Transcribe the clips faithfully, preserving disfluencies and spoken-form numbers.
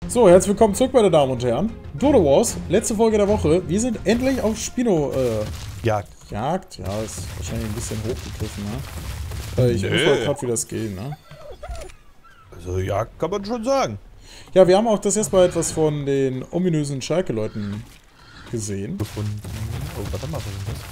So, herzlich willkommen zurück, meine Damen und Herren. Dodo Wars, letzte Folge der Woche. Wir sind endlich auf Spino, äh... Jagd. Jagd? Ja, ist wahrscheinlich ein bisschen hochgegriffen, ne? Äh, ich Nö. weiß mal gerade, wie das geht, ne? Also Jagd kann man schon sagen. Ja, wir haben auch das erstmal etwas von den ominösen Schalke-Leuten gesehen. Gefunden. Oh, warte mal, was ist das?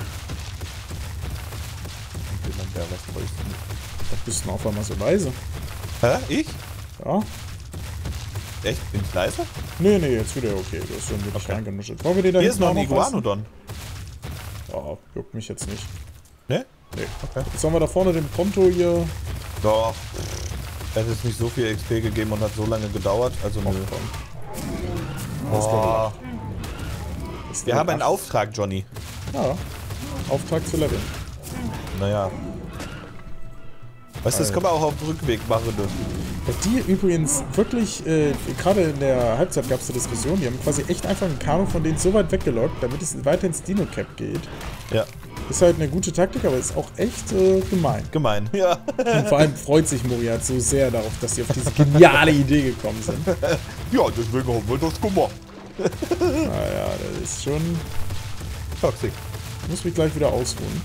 Und jemand, der was bräuchte. Da bist du auf einmal so leise. Hä? Ich? Ja? Echt? Bin ich leise? Nee, nee, jetzt wieder okay. Du hast schon wirklich Okay. reingenuschelt. Wollen wir den da Hier ist hinten noch ein auch lassen? Iguanodon. Ja, juckt mich jetzt nicht. Ne? Nee. Okay. Jetzt haben wir da vorne den Ponto hier. Doch. Es ist nicht so viel X P gegeben und hat so lange gedauert. Also nö. Oh, komm. Oh. Das ist Wir Level haben einen acht. Auftrag, Johnny. Ja. Auftrag zu leveln. Naja. Weißt du, das kann man auch auf dem Rückweg machen. Ne? Die übrigens wirklich, äh, gerade in der Halbzeit gab es eine Diskussion, die haben quasi echt einfach einen Kanu von denen so weit weggelockt, damit es weiter ins Dino-Cap geht. Ja. Ist halt eine gute Taktik, aber ist auch echt äh, gemein. Gemein. Ja. Und vor allem freut sich Moriat so sehr darauf, dass sie auf diese geniale Idee gekommen sind. Ja, deswegen haben wir das gemacht. Naja, das ist schon... Toxic. Ich muss mich gleich wieder ausruhen.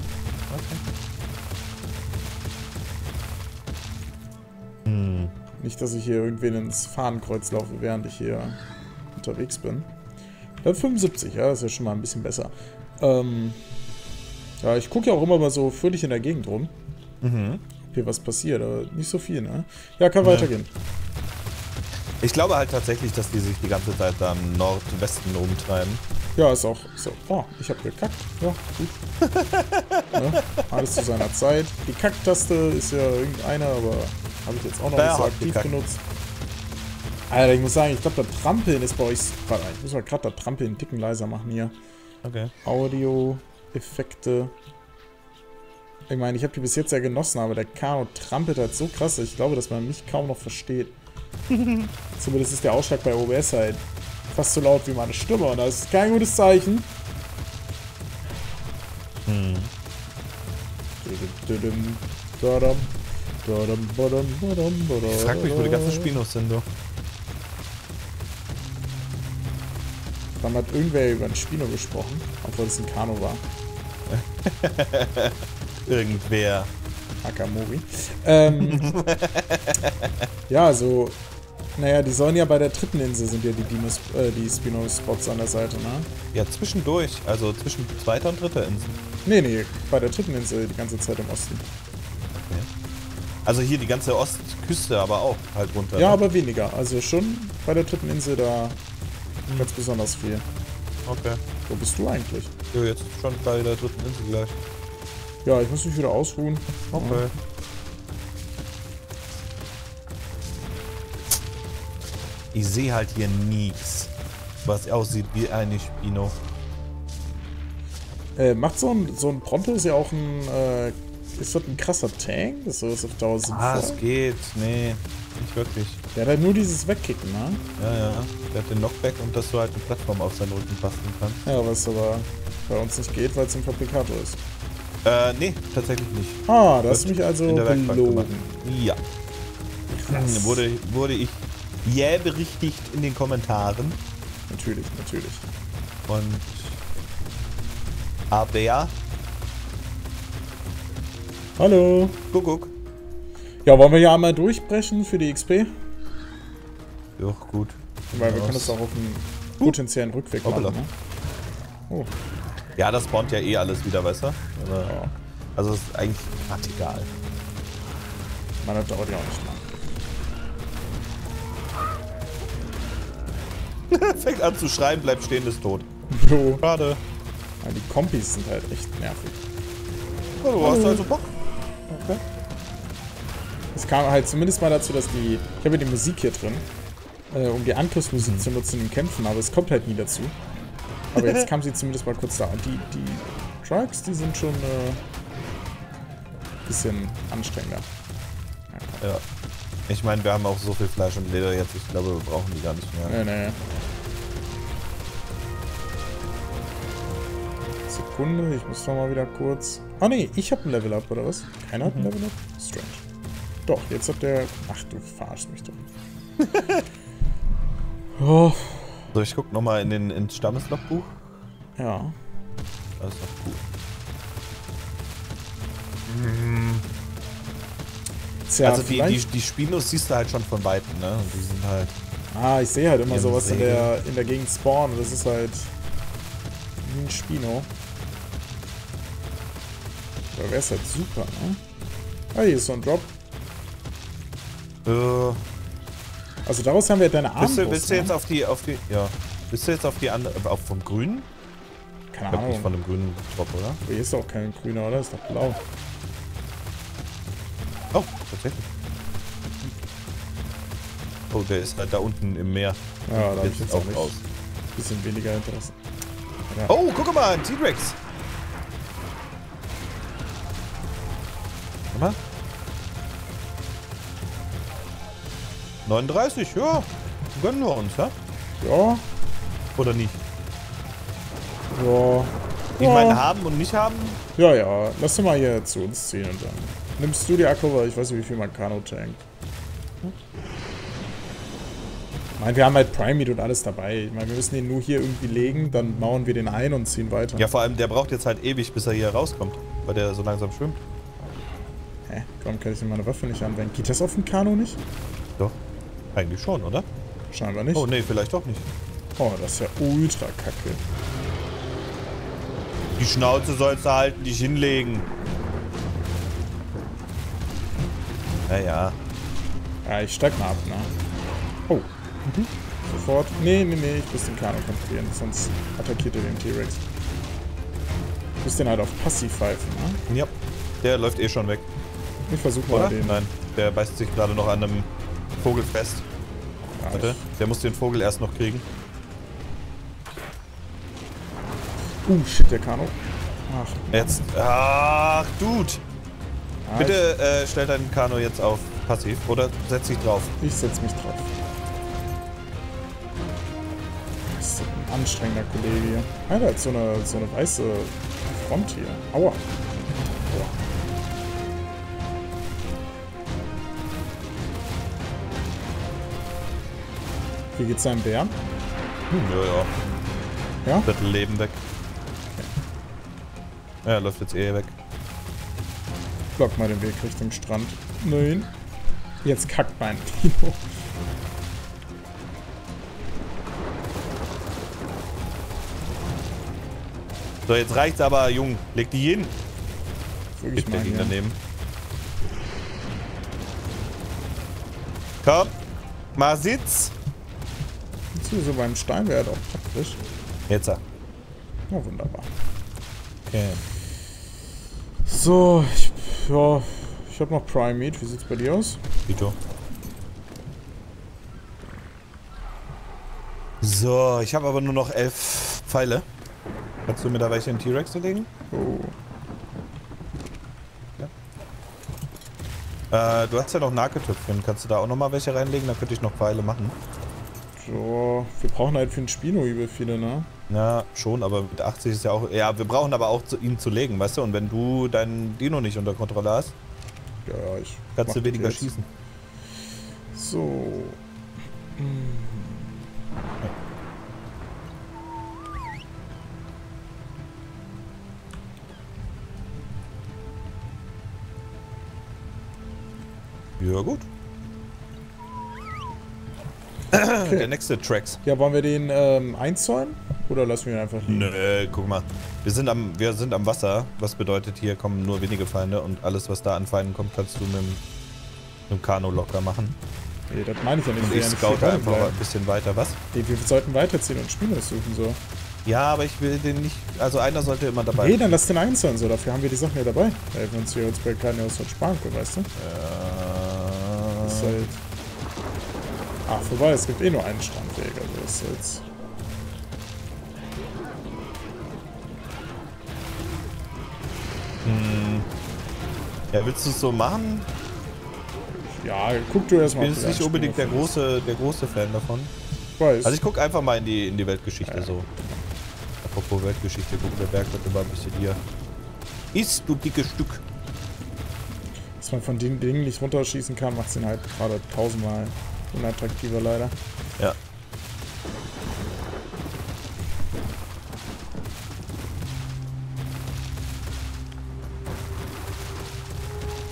Hm. Nicht, dass ich hier irgendwen ins Fahnenkreuz laufe, während ich hier unterwegs bin. Level fünfundsiebzig, ja, das ist ja schon mal ein bisschen besser. Ähm, ja, ich gucke ja auch immer mal so fröhlich in der Gegend rum. Mhm. Ob hier was passiert, aber nicht so viel, ne? Ja, kann Nee. weitergehen. Ich glaube halt tatsächlich, dass die sich die ganze Zeit da im Nordwesten rumtreiben. Ja, ist auch so. Oh, ich habe gekackt. Ja, gut. Ne? Alles zu seiner Zeit. Die Kacktaste ist ja irgendeine, aber habe ich jetzt auch noch Wer nicht so hat aktiv gekackt? benutzt. Alter, ich muss sagen, ich glaube, das Trampeln ist bei euch... Warte, ich muss mal gerade das Trampeln einen Ticken leiser machen hier. Okay. Audio, Effekte. Ich meine, ich habe die bis jetzt ja genossen, aber der Kano trampelt halt so krass, ich glaube, dass man mich kaum noch versteht. Zumindest ist der Ausschlag bei O B S halt fast so laut wie meine Stimme und das ist kein gutes Zeichen. Hm. Ich frag mich, wo die ganzen Spinos sind, du. Dann hat irgendwer über einen Spino gesprochen, obwohl es ein Kano war. Irgendwer. Akamori. Ähm, ja, also, naja, die sollen ja bei der dritten Insel sind ja die, Dinos, äh, die Spino-Spots an der Seite, ne? Ja, zwischendurch. Also zwischen zweiter und dritter Insel. Nee, nee, bei der dritten Insel die ganze Zeit im Osten. Okay. Also hier die ganze Ostküste aber auch halt runter. Ja, ne? aber weniger. Also schon bei der dritten Insel da Hm. ganz besonders viel. Okay. Wo bist du eigentlich? Jo, jetzt schon bei der dritten Insel gleich. Ja, ich muss mich wieder ausruhen. Okay. Ich sehe halt hier nichts, was aussieht wie eine Spino. Äh, macht so ein, so ein Pronto ist ja auch ein, äh, ist das ein krasser Tank? Das ist auf Dauer sinnvoll. Ah, es geht. Nee, nicht wirklich. Der hat halt nur dieses Wegkicken, ne? Ja, ja. Der hat den Knockback und dass du halt eine Plattform auf seinen Rücken basteln kannst. Ja, was aber bei uns nicht geht, weil es ein Fabrikator ist. Äh, nee, tatsächlich nicht. Ah, da hast du Wird mich also in der Werkbank belogen. gemacht. Ja. Krass. Wurde, wurde ich jäh berichtigt in den Kommentaren. Natürlich, natürlich. Und aber Hallo. Kuckuck. Ja, wollen wir hier einmal durchbrechen für die X P? Ja, gut. Weil wir Was? können das auch auf einen potenziellen Rückweg machen, Hoppala. ne? Oh, Ja, das spawnt ja eh alles wieder, weißt du? Aber, ja. also ist eigentlich grad egal. Man, das dauert ja auch nicht lang. Fängt an zu schreien, bleibt stehen, ist tot. So. Schade. Ja, die Kompis sind halt echt nervig. Ja, du hast also Bock. Okay. Es kam halt zumindest mal dazu, dass die... Ich habe ja die Musik hier drin, äh, um die Angriffsmusik zu nutzen in den Kämpfen, aber es kommt halt nie dazu. Aber jetzt kam sie zumindest mal kurz da. Die, die Trucks, die sind schon äh, bisschen anstrengender. Ja. Ja. Ich meine, wir haben auch so viel Fleisch und Leder jetzt, ich glaube, wir brauchen die gar nicht mehr. Nee, nee. Sekunde, ich muss doch mal wieder kurz... Ah nee, ich habe ein Level Up, oder was? Keiner hat ein Level Up? Strange. Doch, jetzt hat der... Ach, du verarschst mich doch. Oh. So, ich guck nochmal in den, ins Stammeslogbuch. Ja. Das ist doch gut. Hm. Tja, also die, die, die Spinos siehst du halt schon von Weitem, ne? Und die sind halt... Ah, ich sehe halt immer Im sowas in See. der, in der Gegend spawnen. Das ist halt wie ein Spino. Da wäre es halt super, ne? Ah, hier ist so ein Drop. Äh, Also daraus haben wir deine bist, du, Armbrust, bist du jetzt ne? auf die... auf die... Ja. Bist du jetzt auf die andere... Auf vom Grünen? Keine Ich glaub nicht Ahnung. von dem grünen Drop, oder? Aber hier ist doch kein grüner, oder? Ist doch blau. Oh, tatsächlich. Oh, der ist halt da unten im Meer. Ja, da habe ich Jetzt jetzt auch auch nicht. raus. Bisschen weniger Interesse. Ja. Oh, guck mal, ein T-Rex. Guck mal. neununddreißig, ja. Gönnen wir uns, ja? Ja. Oder nicht? Ja. Ich ja. meine, haben und nicht haben. Ja, ja. Lass du mal hier zu uns ziehen und dann nimmst du die Akku, weil ich weiß nicht, wie viel mein Kano tankt. Hm? Ich meine, wir haben halt Prime Meat und alles dabei. Ich meine, wir müssen den nur hier irgendwie legen, dann mauern wir den ein und ziehen weiter. Ja, vor allem, der braucht jetzt halt ewig, bis er hier rauskommt. Weil der so langsam schwimmt. Hä? Warum kann ich denn meine Waffe nicht anwenden? Geht das auf dem Kano nicht? Doch. Eigentlich schon, oder? Scheinbar nicht. Oh, nee, vielleicht doch nicht. Oh, das ist ja ultra kacke. Die Schnauze sollst du halten, dich hinlegen. Naja. Ja, ich steig mal ab, ne? Oh. Mhm. Sofort. Nee, nee, nee, ich muss den Kano kontrollieren, sonst attackiert er den T-Rex. Ich muss den halt auf Passiv pfeifen, ne? Ja. Der läuft eh schon weg. Ich versuche Oder? mal den. Nein, der beißt sich gerade noch an einem Vogel fest. Ja, Warte, ich- der muss den Vogel erst noch kriegen. Uh, shit, der Kano. Ach, Jetzt. Ach, Dude. ah, Bitte äh, stell deinen Kano jetzt auf Passiv oder setz dich drauf. Ich, ich setz mich drauf. Das ist ein anstrengender Kollege hier. Ah, der hat so eine, so eine weiße Front hier. Aua. Aua. Wie geht's seinem Bär? Hm, ja, ja. Ja? Viertel Leben weg. Ja, er läuft jetzt eh weg. Block mal den Weg Richtung Strand. Nein. Jetzt kackt mein Kino. So, jetzt reicht's aber, Jung. Leg die hin. Wirklich Gibt der mal Gegner hier. daneben. Komm. Mal Sitz. So beim Stein wäre er doch praktisch. Jetzt. Ja, wunderbar. Okay. So, ich, ja, ich habe noch Prime Meat. Wie sieht's bei dir aus? Vito. So, ich habe aber nur noch elf Pfeile. Kannst du mir da welche in T-Rex legen? Oh. Äh, du hast ja noch Nahkätöpfchen. Kannst du da auch nochmal welche reinlegen? Dann könnte ich noch Pfeile machen. So, wir brauchen halt für den Spino übel viele, ne? Ja, schon, aber mit achtzig ist ja auch... Ja, wir brauchen aber auch zu, ihn zu legen, weißt du? Und wenn du deinen Dino nicht unter Kontrolle hast, Ja, ja, ich. kannst mach du das weniger jetzt. schießen. So. Hm. Ja, gut. Okay. Der nächste Tracks. Ja, wollen wir den ähm, einzäunen? Oder lassen wir ihn einfach liegen? Nö, guck mal. Wir sind, am, wir sind am Wasser, was bedeutet, hier kommen nur wenige Feinde und alles, was da an Feinden kommt, kannst du mit dem, mit dem Kano locker machen. Nee, das meine ich ja nicht. Und wir ich werden scoute vier einfach bleiben. ein bisschen weiter, was? Nee, wir sollten weiterziehen und Spinos suchen, so. Ja, aber ich will den nicht, also einer sollte immer dabei Nee, dann lass den einzäunen, so. Dafür haben wir die Sachen ja dabei. Weil wir uns hier uns bei keinen aus sparen können, weißt du? Das ist Äh, halt... Ach, vorbei, es gibt eh nur einen Strandweg, also das ist jetzt... hm. Ja, willst du es so machen? Ja, guck du Ich erstmal. bin jetzt nicht unbedingt der große, der große Fan davon. Ich weiß. Also ich guck einfach mal in die, in die Weltgeschichte Ja. so. Apropos Weltgeschichte, guck, der Berg wird immer ein bisschen hier. Ist du dickes Stück. Dass man von den Dingen nicht runterschießen kann, macht es ihn halt gerade tausendmal unattraktiver leider. Ja.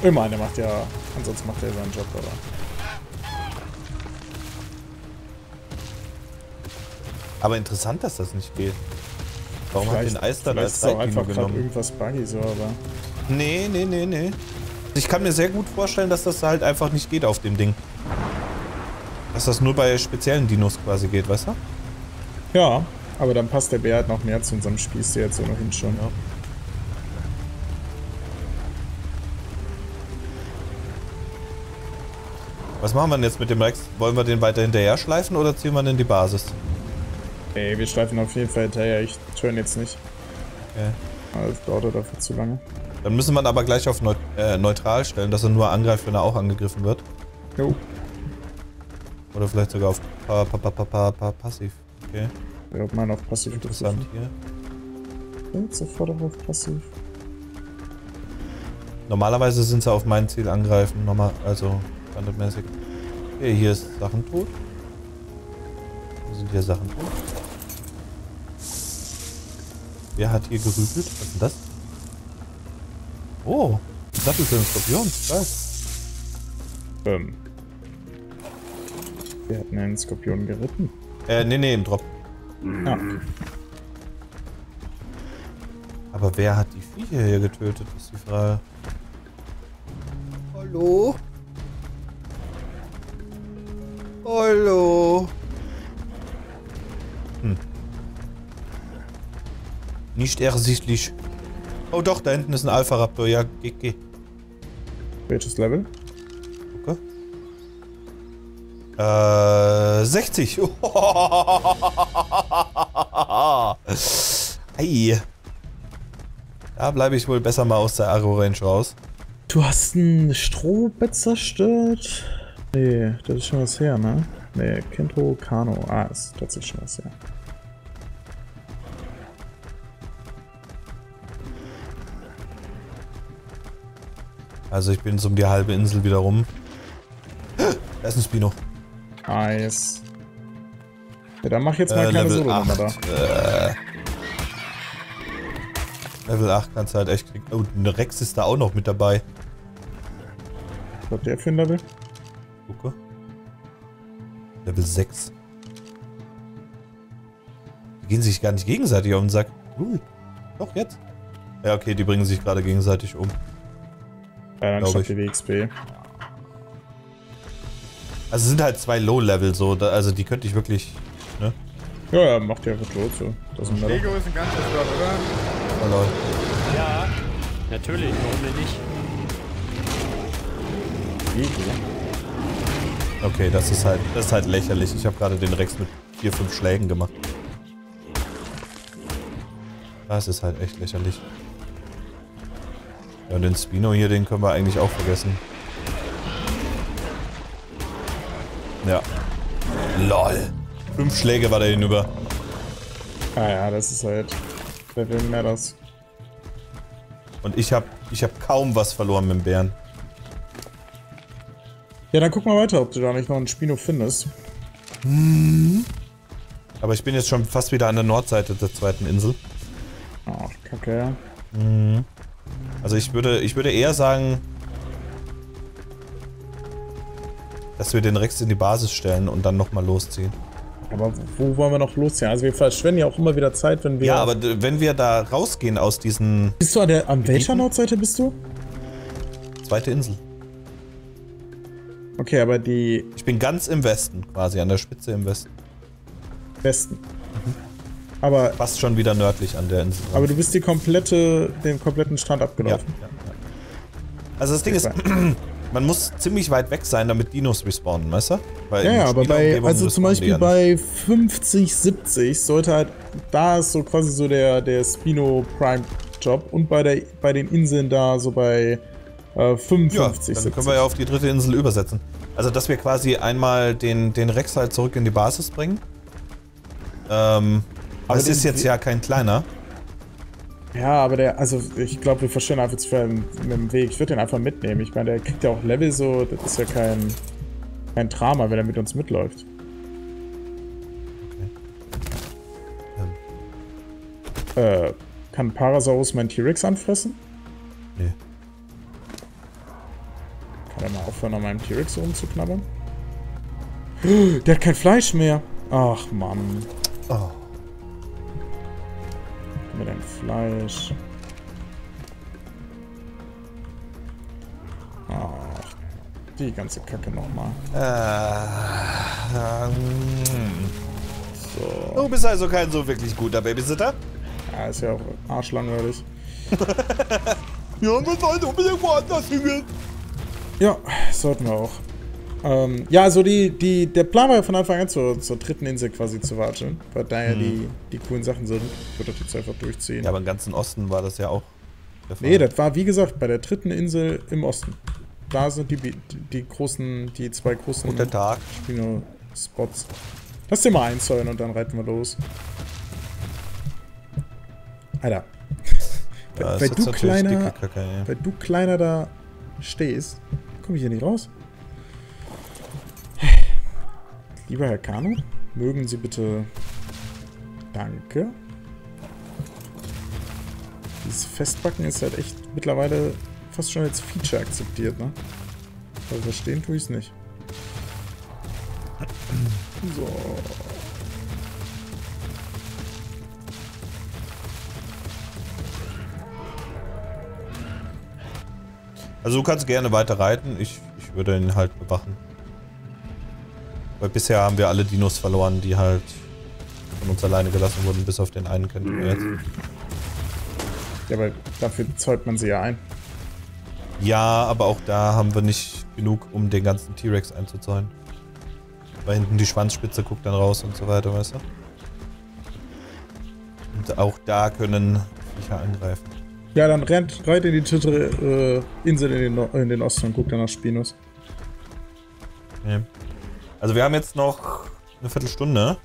Immerhin, der macht ja... Ansonsten macht er seinen Job, aber... Aber interessant, dass das nicht geht. Warum hat den Eis dann als Vielleicht ist auch einfach Seitlinie gerade genommen? irgendwas buggy so, aber... Nee, nee, nee, nee. Ich kann mir sehr gut vorstellen, dass das halt einfach nicht geht auf dem Ding. Dass das nur bei speziellen Dinos quasi geht, weißt du? Ja, aber dann passt der Bär halt noch mehr zu unserem Spieß, der jetzt so noch hinschauen. Ja. Was machen wir denn jetzt mit dem Rex? Wollen wir den weiter hinterher schleifen oder ziehen wir den in die Basis? Ey, wir schleifen auf jeden Fall hinterher. Ich turn jetzt nicht. Okay. Das dauert dafür zu lange. Dann müssen wir ihn aber gleich auf neut äh, neutral stellen, dass er nur angreift, wenn er auch angegriffen wird. Jo. Oder vielleicht sogar auf pa pa pa pa pa pa passiv. Okay. Ja, ob man auf passiv Interessant hier. Und sofort auch auf passiv. Normalerweise sind sie auf mein Ziel angreifen, normal, also standardmäßig. Okay, hier ist Sachen tot. Wo sind hier Sachen tot? Wer hat hier gerübelt? Was ist denn das? Oh, Sattel für den Skorpion. Geil. Ähm. Wir hatten einen Skorpion geritten. Äh, nee, nee, im Drop. Ja. Aber wer hat die Viecher hier getötet, ist die Frage. Hallo? Hallo? Hm. Nicht ersichtlich. Oh doch, da hinten ist ein Alpha-Raptor. Ja, geh, geh. Welches Level? Okay. Äh, sechzig. Ei. Da bleibe ich wohl besser mal aus der Arrow-Range raus. Du hast ein Strohbett zerstört? Nee, das ist schon was her, ne? Nee, Kento Kano. Ah, ist tatsächlich schon was her. Also ich bin so um die halbe Insel wieder rum. Da ist ein Spino. Nice. Ja, dann mach jetzt mal Äh, keine Level Solo-Nummer da. acht. Äh, Level acht kannst du halt echt kriegen. Oh, ein Rex ist da auch noch mit dabei. Was hat der für ein Level? Gucke. Level sechs. Die gehen sich gar nicht gegenseitig auf den Sack. Cool. Doch, jetzt. Ja, okay, die bringen sich gerade gegenseitig um. Ja, dann Glaub statt ich. die W X P. Also es sind halt zwei Low-Level so, da, also die könnte ich wirklich, ne? Ja, ja, macht ja einfach los, so. Das ist ein Level. Lego ist ein ganzes Wort, oder? Oh, lol. Ja, natürlich, warum denn nicht? Okay, das ist halt, das ist halt lächerlich. Ich habe gerade den Rex mit vier, fünf Schlägen gemacht. Das ist halt echt lächerlich. Ja, und den Spino hier, den können wir eigentlich auch vergessen. Ja. Lol. Fünf Schläge war der hinüber. Ah ja, das ist halt... Level mehr das. Und ich hab, ich hab kaum was verloren mit dem Bären. Ja, dann guck mal weiter, ob du da nicht noch einen Spino findest. Aber ich bin jetzt schon fast wieder an der Nordseite der zweiten Insel. Ach, kacke, ja. Mhm. Also ich würde, ich würde eher sagen, dass wir den Rex in die Basis stellen und dann nochmal losziehen. Aber wo wollen wir noch losziehen? Also wir verschwenden ja auch immer wieder Zeit, wenn wir... Ja, aber d- wenn wir da rausgehen aus diesen... Bist du an der... An welcher Gebieten? Nordseite bist du? Zweite Insel. Okay, aber die Ich bin ganz im Westen, quasi an der Spitze im Westen. Westen. Aber, Fast schon wieder nördlich an der Insel. aber du bist die komplette, den kompletten Strand ja, abgelaufen. ja, ja. Also das Ding ist, man muss ziemlich weit weg sein, damit Dinos respawnen, weißt du? Weil Ja, in ja, aber bei, Spielumgebungen also zum respawnen die Beispiel ja bei fünfzig, siebzig sollte halt, da ist so quasi so der, der Spino Prime Job und bei der, bei den Inseln da so bei äh, nicht. fünfundfünfzig, Ja, dann siebzig. können wir ja auf die dritte Insel übersetzen. Also dass wir quasi einmal den, den Rex halt zurück in die Basis bringen. Ähm, aber es den- ist jetzt ja kein kleiner. Ja, aber der, also ich glaube, wir verstehen einfach zu viel mit dem Weg. Ich würde den einfach mitnehmen. Ich meine, der kriegt ja auch Level so, das ist ja kein, kein Drama, wenn er mit uns mitläuft. Äh, kann Parasaurus meinen T-Rex anfressen? Nee. aufhören, an meinem T-Rex rumzuknabbern? Der hat kein Fleisch mehr. Ach, Mann. Oh. Gib mir dein Fleisch. Ach, die ganze Kacke nochmal. Äh, ähm. So. Du bist also kein so wirklich guter Babysitter? Ja, ist ja auch arschlangweilig. Ja, wir sollten unbedingt woanders hingehen. Ja, sollten wir auch. Ähm, ja, also die, die, der Plan war ja von Anfang an zur, zur dritten Insel quasi zu watscheln, weil da ja hm. die, die coolen Sachen sind. Ich würde das jetzt einfach durchziehen. Ja, aber im ganzen Osten war das ja auch der Fall. Nee, das war wie gesagt bei der dritten Insel im Osten. Da sind die, die, die großen, die zwei großen Guten Tag. Spino-Spots. Lass dir mal einzäunen und dann reiten wir los. Alter. Ja, weil, du kleiner, Kacke, ja. weil du kleiner da stehst, komme ich hier nicht raus. Lieber Herr Kano, mögen Sie bitte... Danke. Dieses Festbacken ist halt echt mittlerweile fast schon als Feature akzeptiert, ne? Aber verstehen tue ich es nicht. So. Also du kannst gerne weiter reiten, ich, ich würde ihn halt bewachen. Weil bisher haben wir alle Dinos verloren, die halt von uns alleine gelassen wurden, bis auf den einen könnten wir jetzt. Ja, aber dafür zäumt man sie ja ein. Ja, aber auch da haben wir nicht genug, um den ganzen T-Rex einzuzäunen. Weil hinten die Schwanzspitze guckt dann raus und so weiter, weißt du? Und auch da können Viecher angreifen. Ja, dann rennt reit in die dritte äh, Insel in den, no in den Osten und guckt dann nach Spinos. Okay. Also wir haben jetzt noch eine Viertelstunde.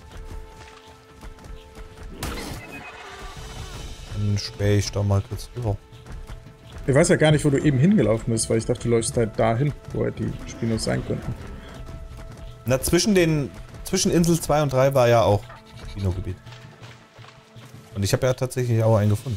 Dann spähe ich doch mal kurz drüber. Ich weiß ja gar nicht, wo du eben hingelaufen bist, weil ich dachte, du läufst halt dahin, wo halt die Spinos sein könnten. Na, zwischen den... Zwischen Insel zwei und drei war ja auch Spino-Gebiet. Und ich habe ja tatsächlich auch einen gefunden.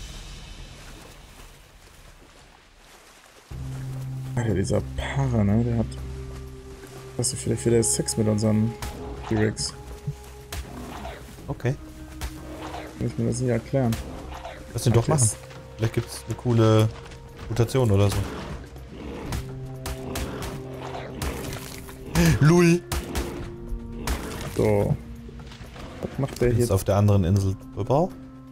Alter, dieser Para, ne? Der hat... Hast du vielleicht wieder Sex mit unserem T-Rex? Okay. Kann ich mir das nicht erklären. Lass ihn doch machen. Vielleicht gibt es eine coole Mutation oder so. Lul! So. Was macht der hier? Ist auf der anderen Insel drüber.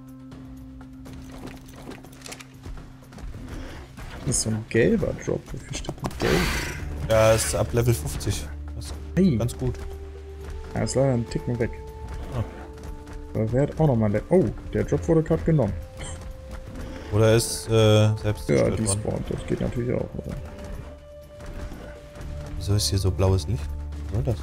Das ist so ein gelber Drop. Wofür steht ein gelb? Ja, ist ab Level fünfzig. Das ist hey. Ganz gut. Ja, ist leider ein Ticken weg. Ah. Aber wer hat auch nochmal... Oh, der Drop wurde gerade genommen. Oder ist äh, selbst Ja, die spawnt. Das geht natürlich auch, oder? Wieso ist hier so blaues Licht? Was soll das?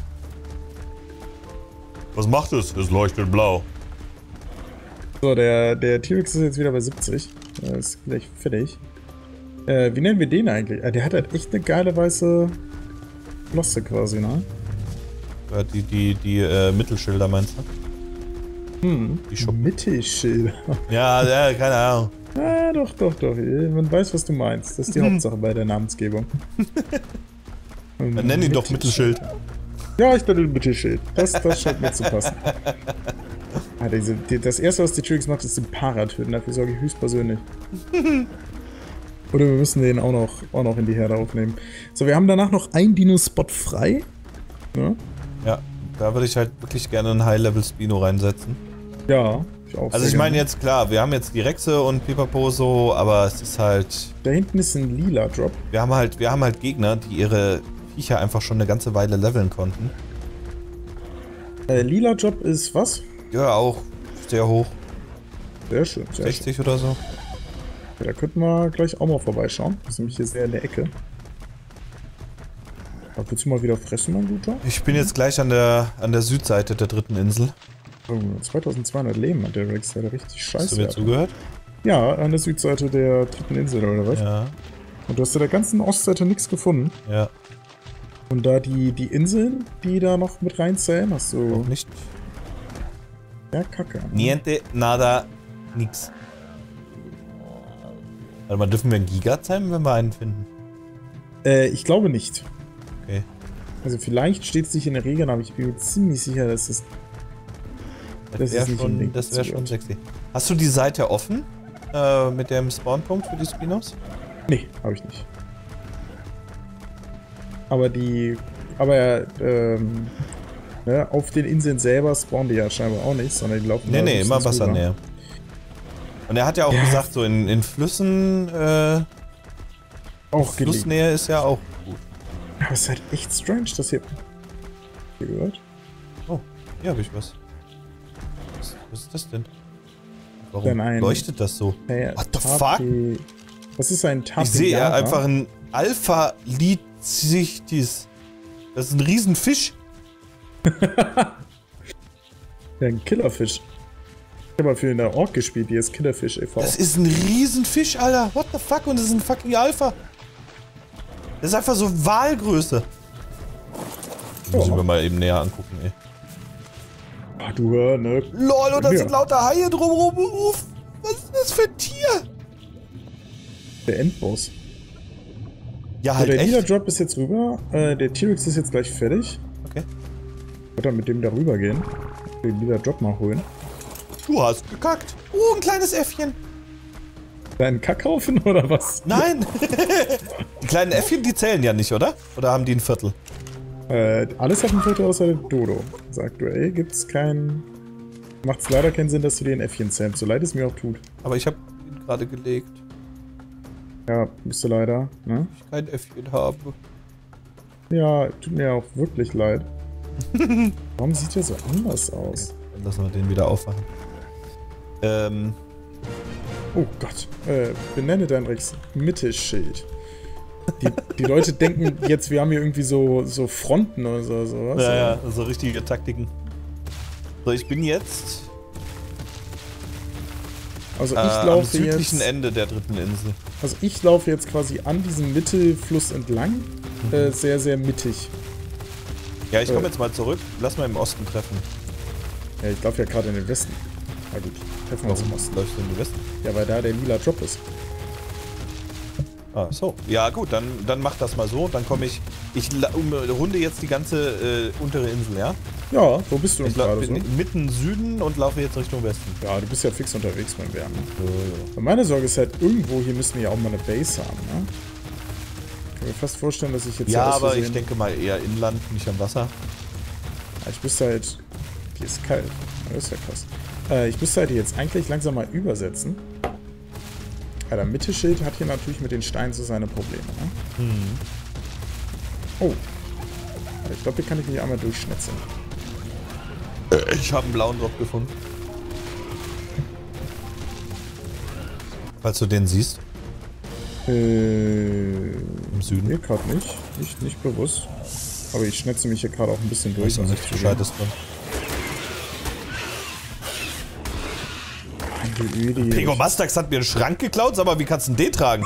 Was macht es? Es leuchtet blau. So, der, der T-Rex ist jetzt wieder bei siebzig. Der ist gleich fertig. Äh, wie nennen wir den eigentlich? Äh, der hat halt echt eine geile weiße Flosse quasi, ne? Ja, die, die, die äh, Mittelschilder meinst du? Hm, die Mittelschilder. Ja, ja, keine Ahnung. Ah, doch, doch, doch. Man weiß, was du meinst. Das ist die Hauptsache bei der Namensgebung. Dann nenn ihn doch Mittelschild. Ja, ich nenne ihn Mittelschild. Das, das scheint mir zu passen. Ah, diese, die, das erste, was die T-Rex macht, ist den Para töten. Dafür sorge ich höchstpersönlich. Oder wir müssen den auch noch, auch noch in die Herde aufnehmen. So, wir haben danach noch einen Dino-Spot frei. Ja, ja, da würde ich halt wirklich gerne einen High-Level-Spino reinsetzen. Ja, ich auch. Also ich meine jetzt, klar, wir haben jetzt die Rexe und Pipapo so, aber es ist halt... Da hinten ist ein lila Drop. Wir haben halt, wir haben halt Gegner, die ihre Viecher einfach schon eine ganze Weile leveln konnten. Äh, lila Drop ist was? Ja, auch sehr hoch. Sehr schön, sehr sechzig schön. Oder so. Ja, da könnten wir gleich auch mal vorbeischauen. Das ist nämlich hier sehr in der Ecke. Aber willst du mal wieder fressen, mein Guter? Ich bin jetzt gleich an der, an der Südseite der dritten Insel. Oh, zweitausendzweihundert Leben hat der Rex, der hat richtig scheiße. Hast du mir zugehört? Ja, an der Südseite der dritten Insel, oder was? Ja. Und du hast ja der ganzen Ostseite nichts gefunden. Ja. Und da die, die Inseln, die da noch mit reinzählen, hast du... Noch nicht. Ja, kacke. Niente, nada, nix. Warte mal, dürfen wir einen Giga zeigen, wenn wir einen finden? Äh, ich glaube nicht. Okay. Also vielleicht steht es nicht in der Regel, aber ich bin mir ziemlich sicher, dass es... Das wäre schon, das wär schon sexy. Hast du die Seite offen? Äh, mit dem Spawnpunkt für die Spinos? Nee, habe ich nicht. Aber die... Aber, ähm... ne, auf den Inseln selber spawnen die ja scheinbar auch nicht, sondern die laufen... Nee, nee, immer wassernäher. Und er hat ja auch ja. gesagt, so in, in Flüssen... Äh, auch Flussnähe ist ja auch gut. Aber es ist halt echt strange, dass hier... Hier gehört? Oh, hier habe ich was. was. Was ist das denn? Warum ein leuchtet das so? Hey, What the Tapi, fuck? Was ist ein Tapi? Ich sehe ja einfach ein Alpha-Lizichtis. Das ist ein Riesenfisch. Ja, ein Killerfisch. Ich habe mal für eine Ork gespielt, die ist Killerfisch e V. Das ist ein Riesenfisch, Alter. What the fuck? Und das ist ein fucking Alpha. Das ist einfach so Walgröße. Oh. Müssen wir mal eben näher angucken, ey. Ach du hör, ne? LOL, und da ja. sind lauter Haie drumherum. Uff, was ist das für ein Tier? Der Endboss. Ja, halt so, der echt. Der Drop ist jetzt rüber. Äh, der T-Rex ist jetzt gleich fertig. Okay. Ich würde dann mit dem da rüber gehen. Den Leader Drop mal holen. Du hast gekackt. Oh, ein kleines Äffchen. Deinen Kackhaufen oder was? Nein. Die kleinen Äffchen, die zählen ja nicht, oder? Oder haben die ein Viertel? Äh, alles hat ein Viertel außer der Dodo. Sagt du, ey, gibt's keinen... Macht's leider keinen Sinn, dass du dir ein Äffchen zählst, so leid es mir auch tut. Aber ich habe ihn gerade gelegt. Ja, bist du leider, ne? Ich kein Äffchen habe. Ja, tut mir auch wirklich leid. Warum sieht der so anders aus? Okay, dann lassen wir den wieder aufwachen. Ähm... Oh Gott, äh, benenne dein Rex Mittelschild. Die, die Leute denken jetzt, wir haben hier irgendwie so, so Fronten oder so, sowas. Ja, ja, so richtige Taktiken. So, ich bin jetzt... Also ich äh, laufe am südlichen jetzt, Ende der dritten Insel. Also ich laufe jetzt quasi an diesem Mittelfluss entlang, mhm. äh, sehr, sehr mittig. Ja, ich komme äh, jetzt mal zurück. Lass mal im Osten treffen. Ja, ich laufe ja gerade in den Westen. Na gut, treffen wir uns im Osten. Läufst du in den Westen? Ja, weil da der lila Drop ist. Ah, so. Ja gut, dann, dann mach das mal so. Dann komme ich... Ich runde jetzt die ganze äh, untere Insel, ja? Ja, wo bist du denn gerade so? Ich bin mitten Süden und laufe jetzt Richtung Westen. Ja, du bist ja fix unterwegs beim Wärmen. Ja, ja. Meine Sorge ist halt, irgendwo hier müssen wir ja auch mal eine Base haben, ne? Ich kann mir fast vorstellen, dass ich jetzt... Ja, aber ich denke mal eher Inland, nicht am Wasser. Ja, ich müsste halt... Die ist kalt. Das ist ja krass. Äh, ich müsste halt jetzt eigentlich langsam mal übersetzen. Ja, der Mittelschild hat hier natürlich mit den Steinen so seine Probleme, ne? Mhm. Oh. Ich glaube, hier kann ich mich einmal durchschnetzeln. Ich habe einen blauen Drop gefunden. Falls du den siehst. Äh... Im Süden? Nee, gerade nicht. nicht. Nicht bewusst. Aber ich schnetze mich hier gerade auch ein bisschen durch. Ich weiß nicht, Bescheid ist drin. Pego Mastax hat mir einen Schrank geklaut, aber wie kannst du denn den tragen?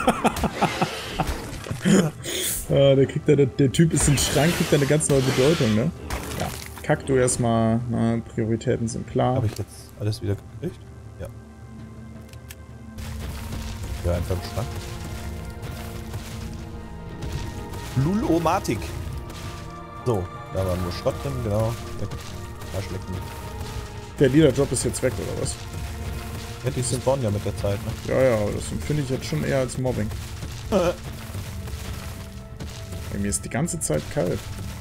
Ja, der, kriegt ja, der, der Typ ist ein Schrank, kriegt ja eine ganz neue Bedeutung, ne? Ja. Kack du erstmal, ne? Prioritäten sind klar. Habe ich jetzt alles wieder gekriegt? Ja. Ja, einfach im Schrank. Lulomatik. So, da war nur Schrott drin, genau. Arschlecken. Der Leader-Drop ist jetzt weg, oder was? Ja, die spawnen ja mit der Zeit, ne? Ja, ja, das empfinde ich jetzt schon eher als Mobbing. Bei mir ist die ganze Zeit kalt.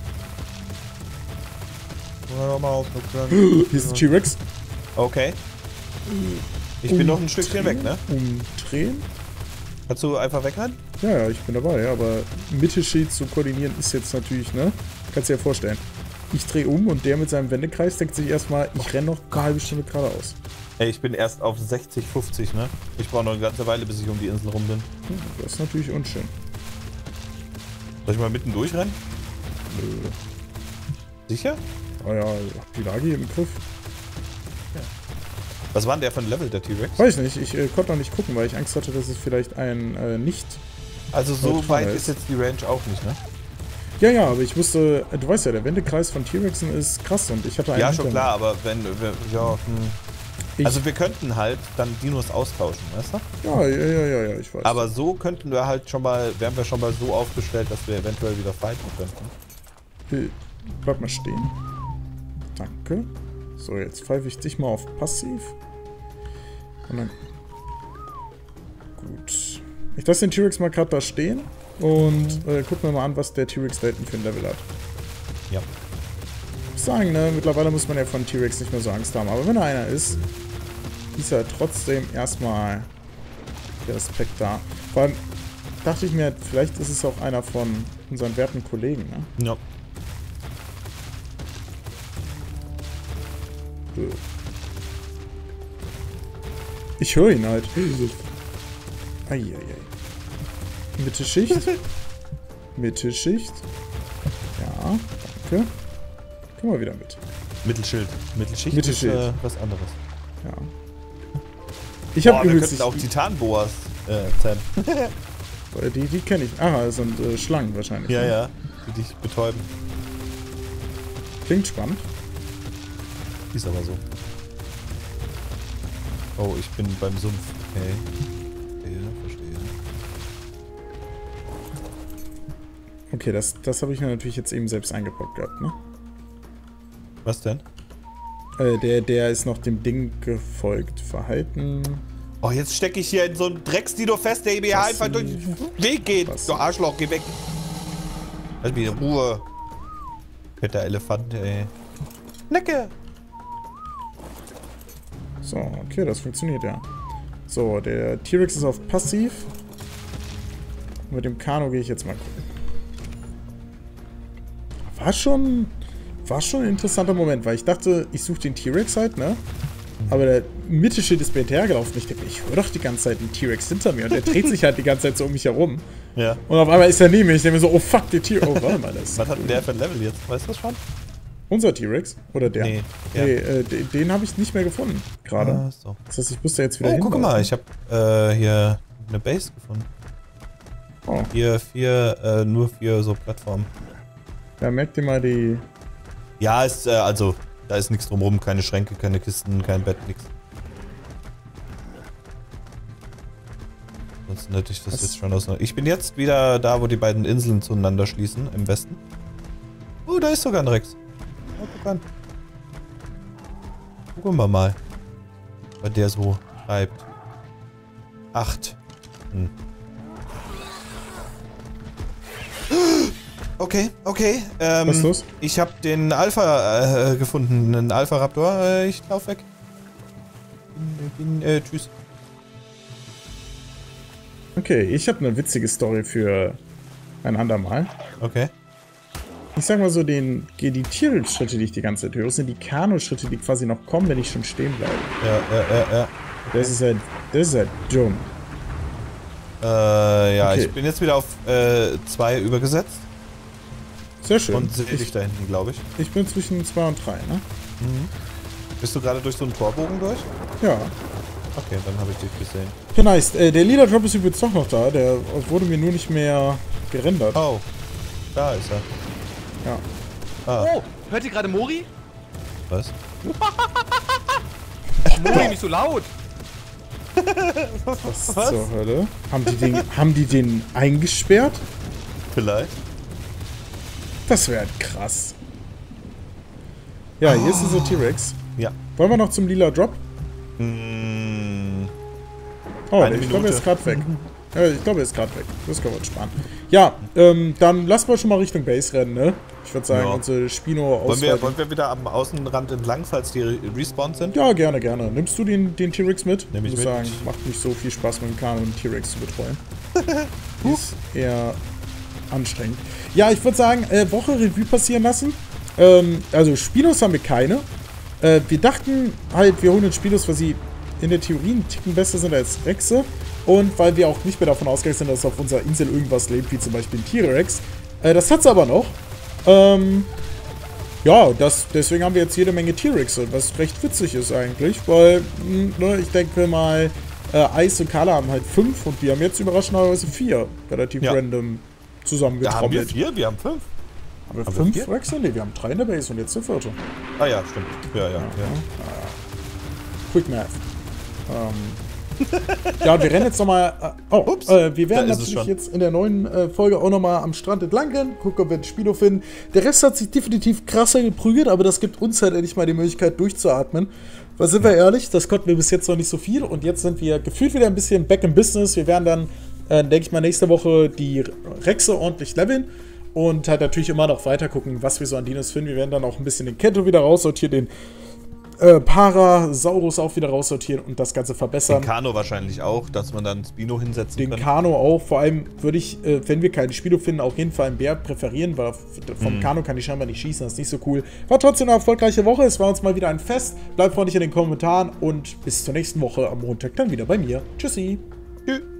Ja, mal auf, Hier ist ein T-Rex. Okay. Ich bin noch ein Stückchen weg, ne? Umdrehen? Kannst du einfach wegrennen? Ja, ja, ich bin dabei, ja, aber Mittelschild zu koordinieren ist jetzt natürlich, ne? Kannst dir ja vorstellen. Ich drehe um und der mit seinem Wendekreis denkt sich erstmal, ich renne noch eine halbe Stunde geradeaus. Ey, ich bin erst auf sechzig, fünfzig, ne? Ich brauche noch eine ganze Weile, bis ich um die Insel rum bin. Das ist natürlich unschön. Soll ich mal mitten durchrennen? Nö. Sicher? Ah ja, die Lage hier im Griff. Ja. Was war denn der für ein Level, der T-Rex? Weiß nicht, ich äh, konnte noch nicht gucken, weil ich Angst hatte, dass es vielleicht ein äh, nicht... Also so weit ist. ist jetzt die Range auch nicht, ne? Ja, ja, aber ich wusste, du weißt ja, der Wendekreis von T-Rexen ist krass und ich hatte einen... Ja, schon klar, aber wenn... wenn ja, hm. Ich Also wir könnten halt dann Dinos austauschen, weißt du? ja, ja, ja, ja, ja, ich weiß. Aber so könnten wir halt schon mal, wären wir schon mal so aufgestellt, dass wir eventuell wieder fighten könnten. Hey, bleib mal stehen. Danke. So, jetzt pfeife ich dich mal auf Passiv. Und dann... Gut. Ich lasse den T-Rex mal gerade da stehen. Und äh, guck mir mal an, was der T-Rex da hinten für ein Level hat. Ja. Ich muss sagen, ne, mittlerweile muss man ja von T-Rex nicht mehr so Angst haben. Aber wenn er einer ist, ist er trotzdem erstmal der Respekt da. Vor allem dachte ich mir, vielleicht ist es auch einer von unseren werten Kollegen, ne? Ja. Ich höre ihn halt. Eieiei. Mittelschicht. Mittelschicht. Ja, danke. Komm mal wieder mit. Mittelschild. Mittelschicht, Mittelschild. ist äh, was anderes. Ja. Ich habe Boah, wir übrigens könnten auch nicht... Titanboas äh, zählen. Die, die kenne ich. Ah, das sind äh, Schlangen wahrscheinlich. Ja, ne? ja. Die dich betäuben. Klingt spannend. Ist aber so. Oh, ich bin beim Sumpf. Okay. Verstehe, verstehe. Okay, das, das habe ich mir natürlich jetzt eben selbst eingebaut gehabt, ne? Was denn? Äh, der, der ist noch dem Ding gefolgt. Verhalten. Oh, jetzt stecke ich hier in so einem Drecksdino fest, der mir einfach durch den Weg geht. Was? Du Arschloch, geh weg. Lass mich in Ruhe. Fetter Elefant, ey. Necke. So, okay, das funktioniert ja. So, der T-Rex ist auf Passiv. Mit dem Kano gehe ich jetzt mal gucken. War schon... War schon ein interessanter Moment, weil ich dachte, ich suche den T-Rex halt, ne? Aber der Mittelschild ist mir hinterhergelaufen. Ich denke, ich höre doch die ganze Zeit einen T-Rex hinter mir. Und der dreht sich halt die ganze Zeit so um mich herum. Ja. Und auf einmal ist er neben mir. Ich denke mir so, oh fuck, der T-Rex. Oh, warte mal, das. Was hat denn der für ein Level jetzt? Weißt du das schon? Unser T-Rex? Oder der? Nee, der. Nee, äh, den, den habe ich nicht mehr gefunden. Gerade. Ah, so. Das heißt, ich muss da jetzt wieder Oh, hin. guck mal, ich habe äh, hier eine Base gefunden. Oh. Hier vier, äh, nur vier so Plattformen. Ja, merkt ihr mal die... Ja, ist, äh, also, da ist nichts drumherum, keine Schränke, keine Kisten, kein Bett, nix. Ansonsten hätte ich das Was? jetzt schon aus. Ich bin jetzt wieder da, wo die beiden Inseln zueinander schließen, im Westen. Oh, da ist sogar ein Rex. Oh, guck an. Gucken wir mal, was der so treibt. Acht. Hm. Okay, okay. Ähm, Was ist los? Ich habe den Alpha äh, gefunden, einen Alpha-Raptor. Äh, ich lauf weg. Bin, bin, äh, tschüss. Okay, ich habe eine witzige Story für ein andermal. Okay. Ich sag mal so, den, die Tierschritte, die ich die ganze Zeit höre, sind die Kano-Schritte, die quasi noch kommen, wenn ich schon stehen bleibe. Ja, ja, ja, ja. Das ist halt, das ist halt dumm. Äh, ja, Okay. ich bin jetzt wieder auf äh, zwei übergesetzt. Sehr schön. Und sehe dich ich, da hinten, glaube ich. ich bin zwischen zwei und drei, ne? Mhm. Bist du gerade durch so einen Torbogen durch? Ja. Okay, dann habe ich dich gesehen. Ja, nice. Äh, der lila Drop ist übrigens doch noch da. Der wurde mir nur nicht mehr gerendert. Oh, da ist er. Ja. Ah, Oh, hört ihr gerade Mori? was? Mori, nicht so laut. Was, was zur Hölle? Haben die den, haben die den eingesperrt? Vielleicht. Das wäre krass. Ja, hier ist unser T-Rex. Ja. Wollen wir noch zum lila Drop? Mm, Oh, Eine ich glaube, er Minute. ist gerade weg. Ja, ich glaube, er ist gerade weg. Das können wir uns sparen. Ja, ähm, dann lass mal schon mal Richtung Base rennen, ne? Ich würde sagen, Ja. unsere Spino wollen, wir, ausfallen. wollen wir wieder am Außenrand entlang, falls die re- respawned sind? Ja, gerne, gerne. Nimmst du den, den T-Rex mit? Nehm ich muss mit. sagen, macht nicht so viel Spaß, mit dem Kano einen T-Rex zu betreuen. Ist eher anstrengend. Ja, ich würde sagen, äh, Woche Revue passieren lassen. Ähm, also Spinos haben wir keine. Äh, wir dachten halt, wir holen uns Spinos, weil sie in der Theorie einen Ticken besser sind als Rexe. Und weil wir auch nicht mehr davon ausgegangen sind, dass auf unserer Insel irgendwas lebt, wie zum Beispiel ein T-Rex. Äh, das hat's aber noch. Ähm, ja, das, deswegen haben wir jetzt jede Menge T-Rexe, was recht witzig ist eigentlich, weil, mh, ne, ich denke mal, äh, Ice und Kala haben halt fünf und wir haben jetzt überraschenderweise vier, relativ Ja. random Da haben wir zusammengetrommelt. vier, wir haben fünf. Haben wir Haben wir fünf vier? Rexe? Ne, wir haben drei in der Base und jetzt der vierte. Ah ja, stimmt. Ja, ja, ja. Quick Math. Ähm, ja, und wir rennen jetzt nochmal. Äh, oh, Ups, äh, wir werden da ist es natürlich schon. jetzt in der neuen äh, Folge auch nochmal am Strand entlang rennen, gucken, ob wir den Spino finden. Der Rest hat sich definitiv krasser geprügelt, aber das gibt uns halt endlich mal die Möglichkeit durchzuatmen. Weil sind wir ehrlich, das konnten wir bis jetzt noch nicht so viel und jetzt sind wir gefühlt wieder ein bisschen back in business. Wir werden dann, äh, denke ich mal, nächste Woche die Rexe ordentlich leveln. Und halt natürlich immer noch weiter gucken, was wir so an Dinos finden. Wir werden dann auch ein bisschen den Kento wieder raussortieren, den äh, Parasaurus auch wieder raussortieren und das Ganze verbessern. Den Kano wahrscheinlich auch, dass man dann Spino hinsetzen Den kann. Kano auch. Vor allem würde ich, äh, wenn wir keinen Spino finden, auf jeden Fall einen Bär präferieren, weil vom Mhm. Kano kann ich scheinbar nicht schießen, das ist nicht so cool. War trotzdem eine erfolgreiche Woche. Es war uns mal wieder ein Fest. Bleibt freundlich in den Kommentaren und bis zur nächsten Woche am Montag dann wieder bei mir. Tschüssi. Tschüss.